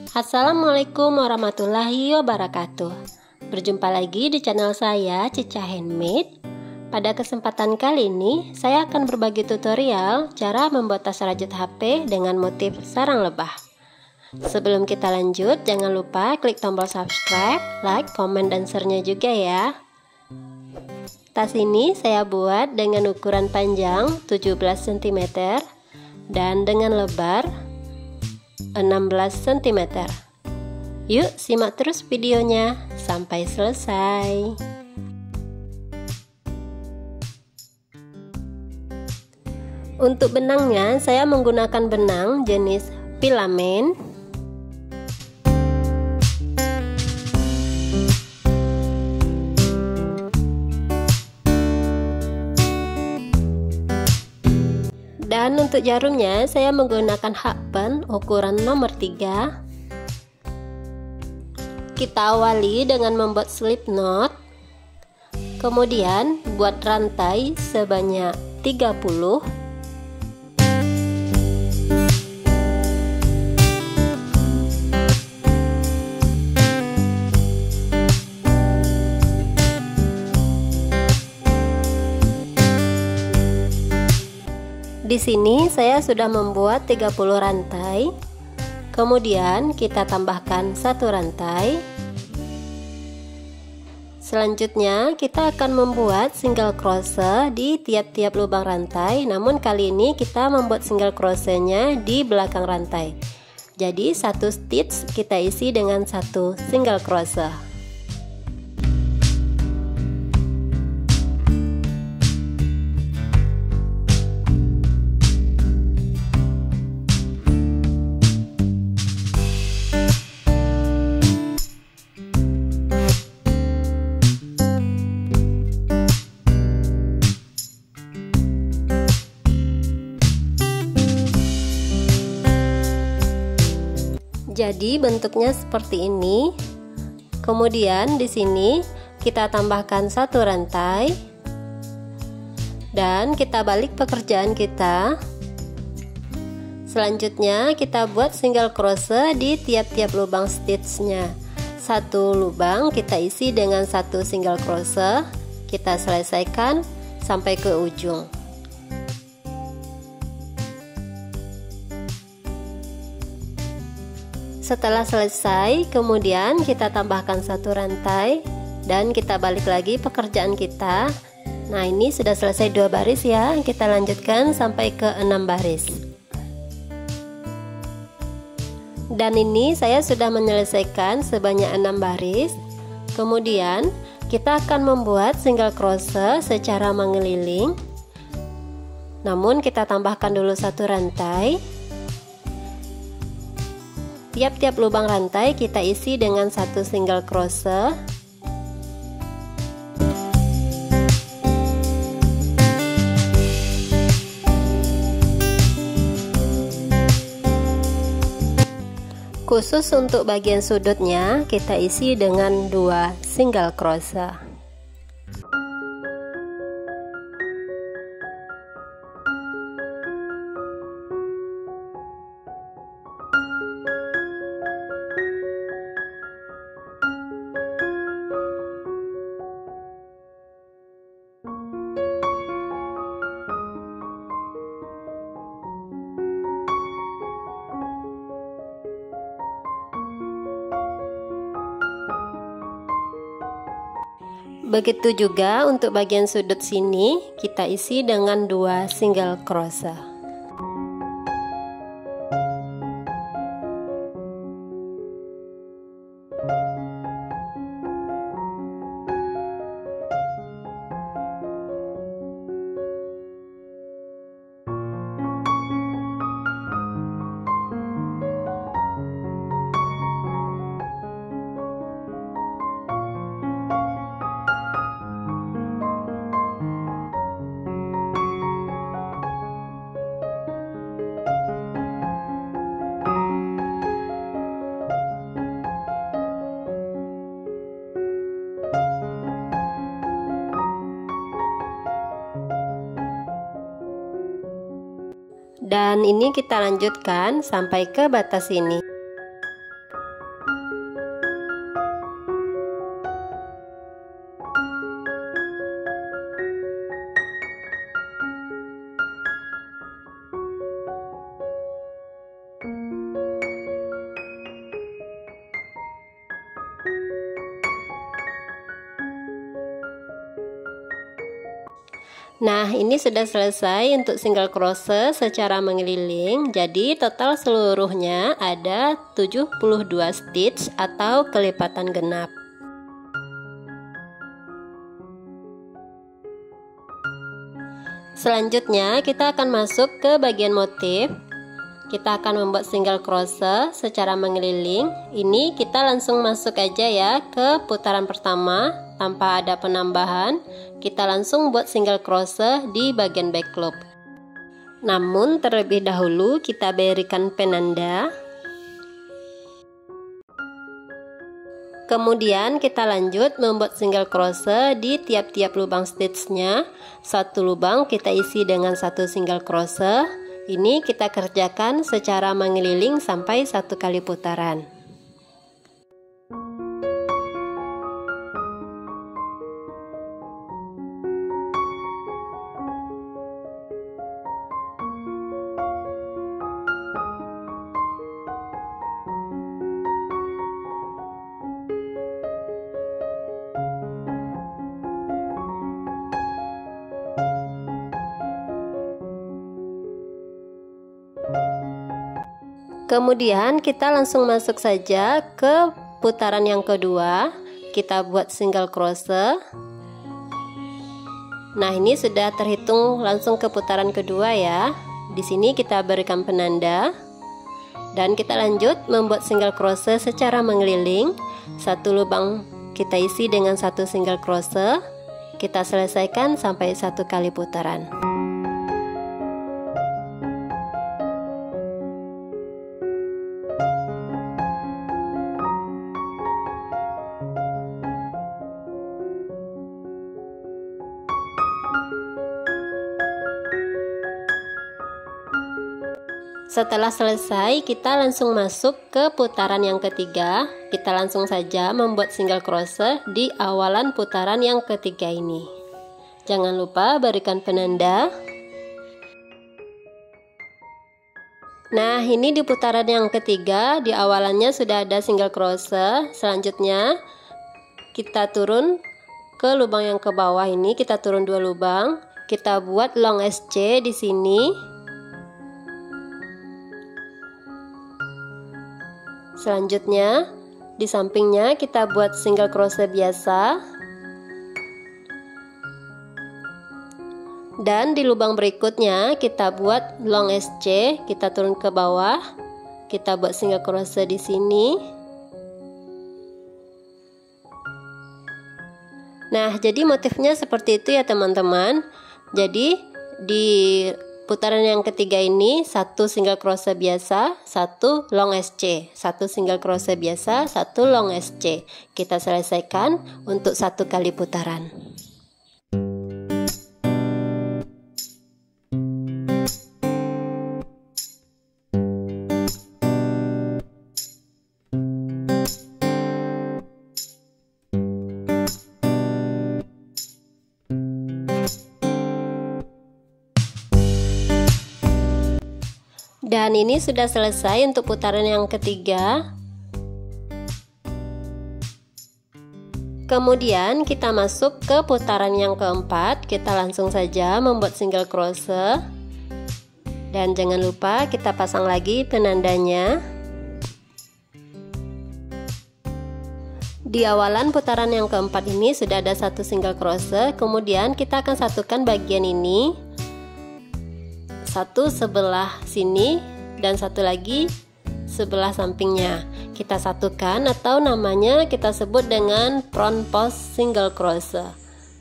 Assalamualaikum warahmatullahi wabarakatuh. Berjumpa lagi di channel saya, Cica Handmade. Pada kesempatan kali ini, saya akan berbagi tutorial cara membuat tas rajut HP dengan motif sarang lebah. Sebelum kita lanjut, jangan lupa klik tombol subscribe, like, komen, dan share-nya juga ya. Tas ini saya buat dengan ukuran panjang 17 cm dan dengan lebar 16 cm. Yuk simak terus videonya sampai selesai. Untuk benangnya saya menggunakan benang jenis filamen. Dan untuk jarumnya saya menggunakan hakpen ukuran nomor 3. Kita awali dengan membuat slip knot. Kemudian buat rantai sebanyak 30. Di sini saya sudah membuat 30 rantai. Kemudian kita tambahkan satu rantai. Selanjutnya kita akan membuat single crochet di tiap-tiap lubang rantai. Namun kali ini kita membuat single crochetnya di belakang rantai. Jadi satu stitch kita isi dengan satu single crochet. Jadi bentuknya seperti ini. Kemudian di sini kita tambahkan satu rantai dan kita balik pekerjaan kita. Selanjutnya kita buat single crochet di tiap-tiap lubang stitchnya. Satu lubang kita isi dengan satu single crochet. Kita selesaikan sampai ke ujung. Setelah selesai, kemudian kita tambahkan satu rantai dan kita balik lagi pekerjaan kita. Nah, ini sudah selesai 2 baris ya. Kita lanjutkan sampai ke 6 baris. Dan ini saya sudah menyelesaikan sebanyak 6 baris. Kemudian kita akan membuat single crochet secara mengeliling. Namun kita tambahkan dulu satu rantai. Tiap-tiap lubang rantai kita isi dengan satu single crochet. Khusus untuk bagian sudutnya kita isi dengan 2 single crochet. Begitu juga untuk bagian sudut sini kita isi dengan 2 single crochet. Dan ini kita lanjutkan sampai ke batas ini. Nah, ini sudah selesai untuk single crochet secara mengeliling. Jadi total seluruhnya ada 72 stitch atau kelipatan genap. Selanjutnya kita akan masuk ke bagian motif. Kita akan membuat single crochet secara mengeliling. Ini kita langsung masuk aja ya ke putaran pertama tanpa ada penambahan. Kita langsung buat single crochet di bagian back loop. Namun terlebih dahulu kita berikan penanda. Kemudian kita lanjut membuat single crochet di tiap-tiap lubang stitchnya. Satu lubang kita isi dengan satu single crochet. Ini kita kerjakan secara mengeliling sampai 1 kali putaran. Kemudian kita langsung masuk saja ke putaran yang kedua. Kita buat single crochet. Nah, ini sudah terhitung langsung ke putaran kedua ya. Di sini kita berikan penanda. Dan kita lanjut membuat single crochet secara mengeliling. Satu lubang kita isi dengan satu single crochet. Kita selesaikan sampai 1 kali putaran. Setelah selesai, kita langsung masuk ke putaran yang ketiga. Kita langsung saja membuat single crochet di awalan putaran yang ketiga ini. Jangan lupa berikan penanda. Nah, ini di putaran yang ketiga, di awalannya sudah ada single crochet. Selanjutnya, kita turun ke lubang yang ke bawah ini. Kita turun 2 lubang. Kita buat long SC di sini. Selanjutnya, di sampingnya kita buat single crochet biasa. Dan di lubang berikutnya kita buat long SC, kita turun ke bawah. Kita buat single crochet di sini. Nah, jadi motifnya seperti itu ya teman-teman. Jadi di putaran yang ketiga ini satu single crochet biasa, satu long SC, satu single crochet biasa, satu long SC. Kita selesaikan untuk 1 kali putaran. Dan ini sudah selesai untuk putaran yang ketiga. Kemudian kita masuk ke putaran yang keempat. Kita langsung saja membuat single crochet. Dan jangan lupa kita pasang lagi penandanya. Di awalan putaran yang keempat ini sudah ada 1 single crochet. Kemudian kita akan satukan bagian ini. Satu sebelah sini dan satu lagi sebelah sampingnya. Kita satukan atau namanya kita sebut dengan front post single crochet.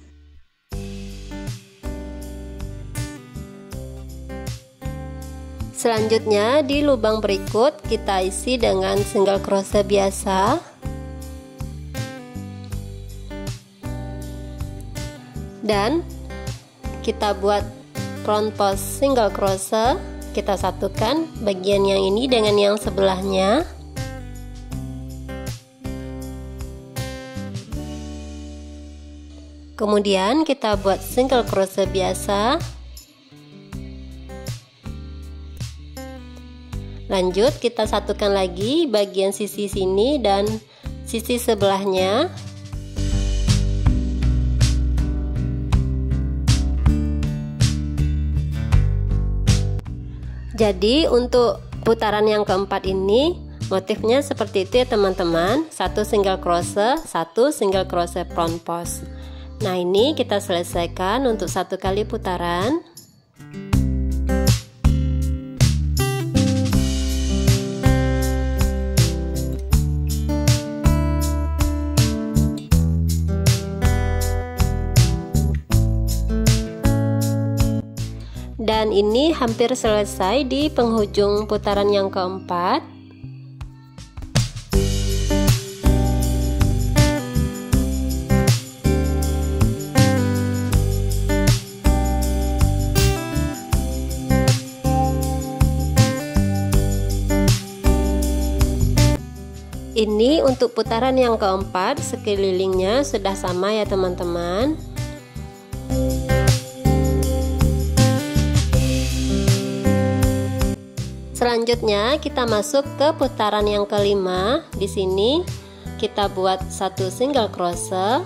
Selanjutnya di lubang berikut kita isi dengan single crochet biasa. Dan kita buat front post single crochet. Kita satukan bagian yang ini dengan yang sebelahnya. Kemudian kita buat single crochet biasa. Lanjut kita satukan lagi bagian sisi sini dan sisi sebelahnya. Jadi untuk putaran yang keempat ini motifnya seperti itu ya teman-teman. 1 single crochet, 1 single crochet front post. Nah, ini kita selesaikan untuk 1 kali putaran. Dan ini hampir selesai di penghujung putaran yang keempat. Ini untuk putaran yang keempat, sekelilingnya sudah sama ya teman-teman. Selanjutnya kita masuk ke putaran yang kelima. Di sini kita buat 1 single crochet.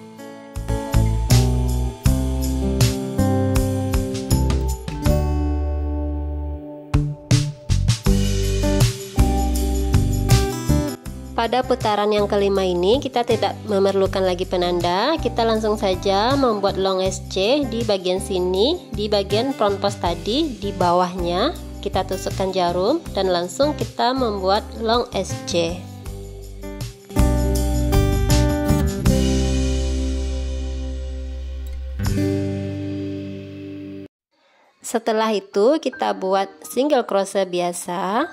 Pada putaran yang kelima ini kita tidak memerlukan lagi penanda, kita langsung saja membuat long SC di bagian sini, di bagian front post tadi, di bawahnya. Kita tusukkan jarum dan langsung kita membuat long SC. Setelah itu kita buat single crochet biasa.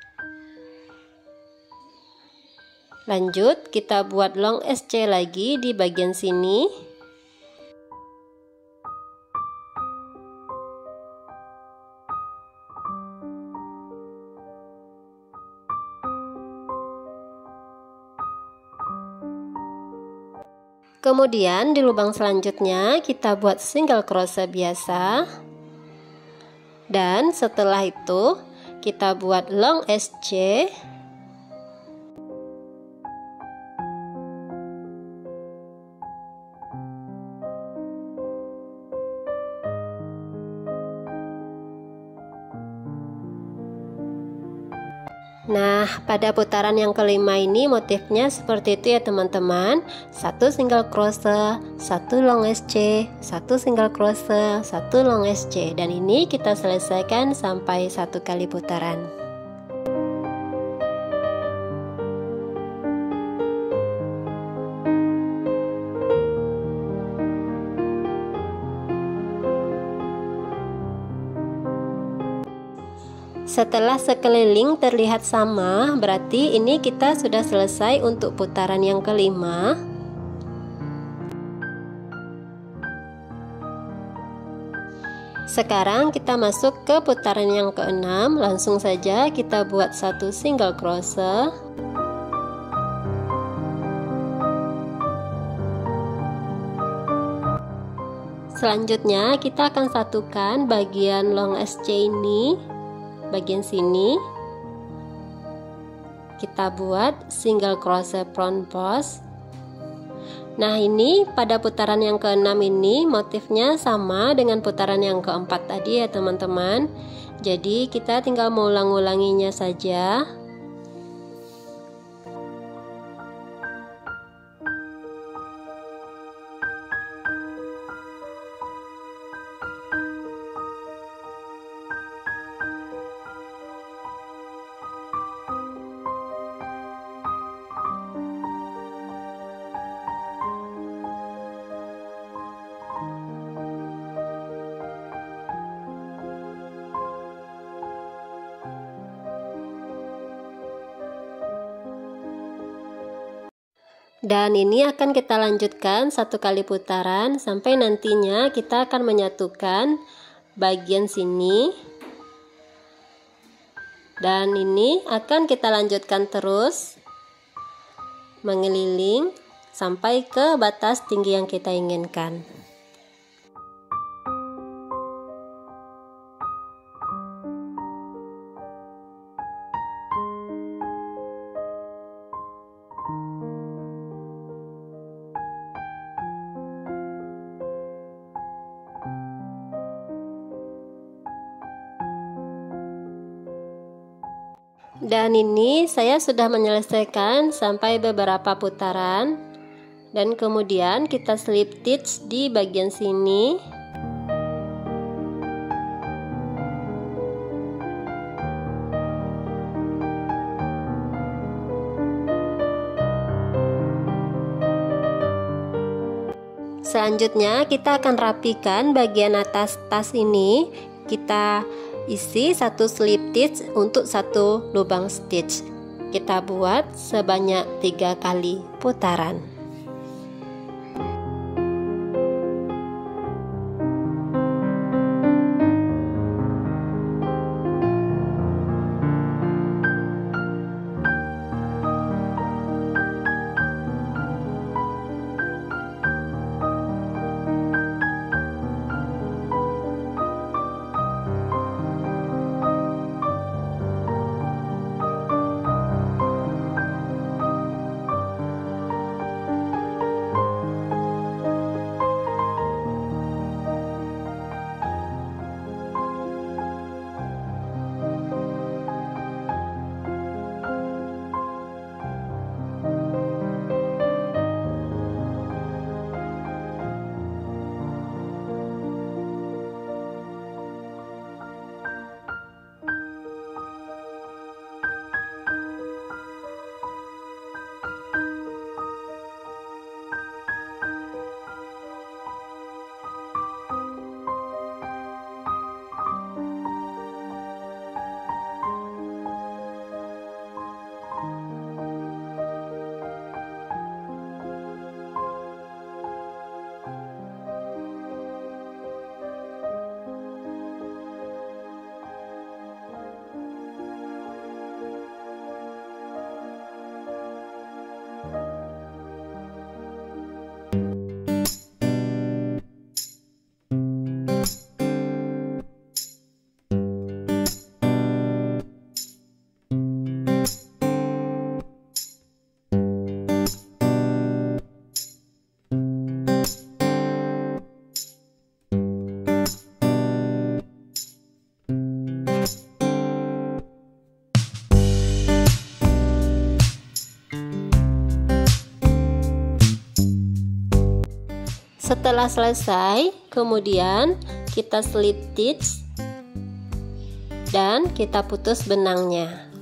Lanjut kita buat long SC lagi di bagian sini. Kemudian di lubang selanjutnya kita buat single crochet biasa. Dan setelah itu kita buat long SC. Nah, pada putaran yang kelima ini motifnya seperti itu ya teman-teman. 1 single crochet, 1 long SC, 1 single crochet, 1 long SC. Dan ini kita selesaikan sampai 1 kali putaran. Setelah sekeliling terlihat sama, berarti ini kita sudah selesai untuk putaran yang kelima. Sekarang kita masuk ke putaran yang keenam. Langsung saja kita buat 1 single crochet. Selanjutnya kita akan satukan bagian long SC ini. Bagian sini kita buat single crochet front post. Nah, ini pada putaran yang keenam ini motifnya sama dengan putaran yang keempat tadi ya teman-teman. Jadi kita tinggal mengulang-ulanginya saja. Dan ini akan kita lanjutkan 1 kali putaran sampai nantinya kita akan menyatukan bagian sini. Dan ini akan kita lanjutkan terus mengeliling sampai ke batas tinggi yang kita inginkan. Dan ini saya sudah menyelesaikan sampai beberapa putaran. Dan kemudian kita slip stitch di bagian sini. Selanjutnya kita akan rapikan bagian atas tas ini. Kita isi satu slip stitch untuk satu lubang stitch. Kita buat sebanyak 3 kali putaran. Setelah selesai, kemudian kita slip stitch dan kita putus benangnya.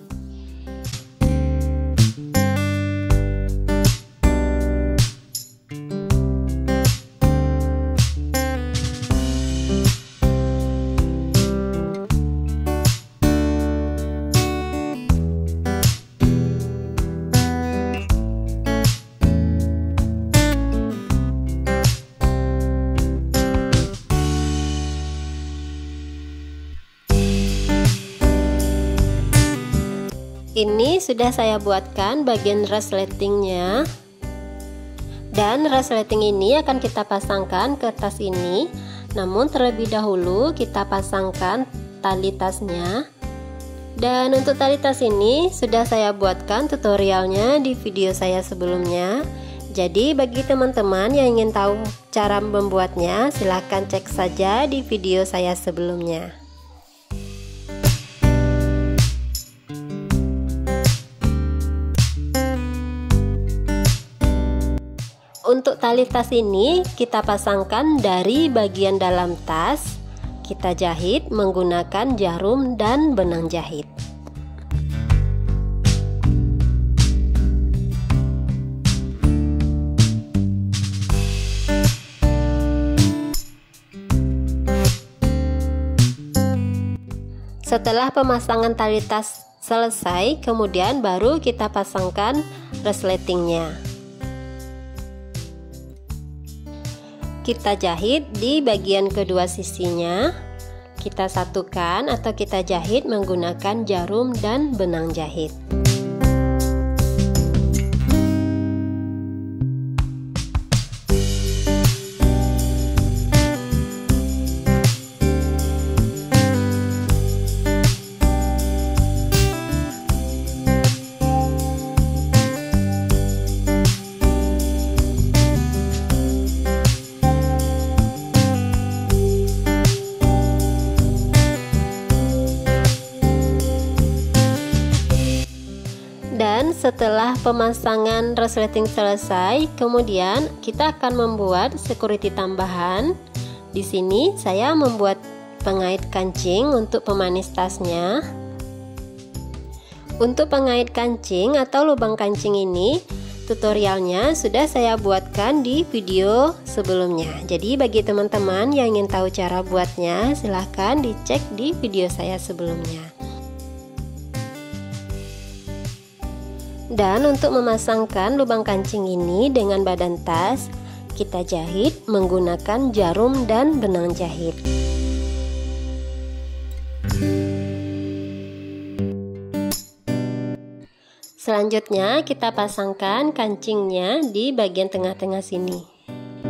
Ini sudah saya buatkan bagian resletingnya, dan resleting ini akan kita pasangkan ke tas ini. Namun terlebih dahulu kita pasangkan tali tasnya. Dan untuk tali tas ini sudah saya buatkan tutorialnya di video saya sebelumnya. Jadi bagi teman-teman yang ingin tahu cara membuatnya, silahkan cek saja di video saya sebelumnya. Untuk tali tas ini kita pasangkan dari bagian dalam tas. Kita jahit menggunakan jarum dan benang jahit. Setelah pemasangan tali tas selesai, kemudian baru kita pasangkan resletingnya. Kita jahit di bagian kedua sisinya. Kita satukan atau kita jahit menggunakan jarum dan benang jahit. setelah pemasangan resleting selesai, kemudian kita akan membuat security tambahan. Di sini saya membuat pengait kancing untuk pemanis tasnya. Untuk pengait kancing atau lubang kancing ini, tutorialnya sudah saya buatkan di video sebelumnya. Jadi bagi teman-teman yang ingin tahu cara buatnya, silahkan dicek di video saya sebelumnya. Dan untuk memasangkan lubang kancing ini dengan badan tas, kita jahit menggunakan jarum dan benang jahit. Selanjutnya kita pasangkan kancingnya di bagian tengah-tengah sini.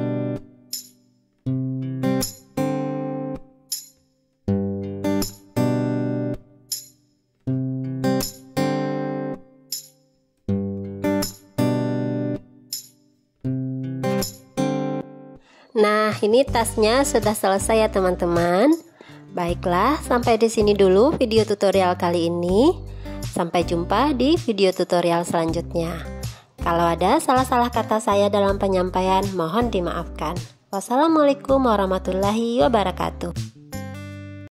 Nah, ini tasnya sudah selesai ya teman-teman. Baiklah, sampai di sini dulu video tutorial kali ini. Sampai jumpa di video tutorial selanjutnya. Kalau ada salah-salah kata saya dalam penyampaian, mohon dimaafkan. Wassalamualaikum warahmatullahi wabarakatuh.